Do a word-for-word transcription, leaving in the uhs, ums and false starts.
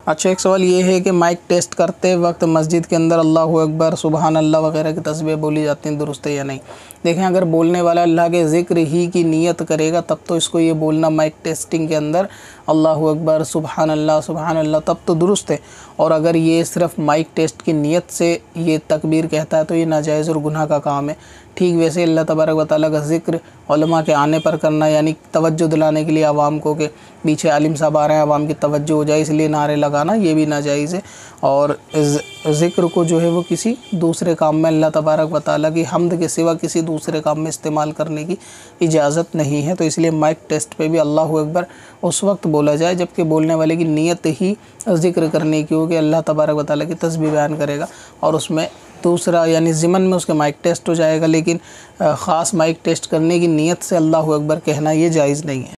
अच्छा, एक सवाल ये है कि माइक टेस्ट करते वक्त मस्जिद के अंदर अल्लाहु अकबर, सुबहान अल्लाह वगैरह की तस्बीह बोली जाती हैं, दुरुस्त है या नहीं? देखें, अगर बोलने वाला अल्लाह के ज़िक्र ही की नीयत करेगा तब तो इसको ये बोलना माइक टेस्टिंग के अंदर अल्लाहु अकबर, सुबहान अल्लाह, सुबहान अल्लाह, तब तो दुरुस्त है। और अगर ये सिर्फ़ माइक टेस्ट की नीयत से ये तकबीर कहता है तो ये नाजायज़ और गुनाह का काम है। ठीक वैसे अल्लाह तबारक व तआला का ज़िक्र उलमा के आने पर करना, यानी तवज्जो दिलाने के लिए आवाम को कि पीछे आलिम साहब आ रहे हैं, आवाम की तवज्जो हो जाए इसलिए नारे लगाना, ये भी नाजायज़ है। और ज़िक्र को जो है वो किसी दूसरे काम में अल्लाह तबारक व तआला की हम्द के सिवा किसी दूसरे काम में इस्तेमाल करने की इजाज़त नहीं है। तो इसलिए माइक टेस्ट पे भी अल्लाहु अकबर उस वक्त बोला जाए जबकि बोलने वाले की नीयत ही ज़िक्र करने की हो कि अल्लाह तबारक व तआला की तस्बीह बयान करेगा, और उसमें दूसरा यानी ज़िमन में उसके माइक टेस्ट हो जाएगा, लेकिन ख़ास माइक टेस्ट करने की नीयत से अल्लाहु अकबर कहना ये जायज़ नहीं है।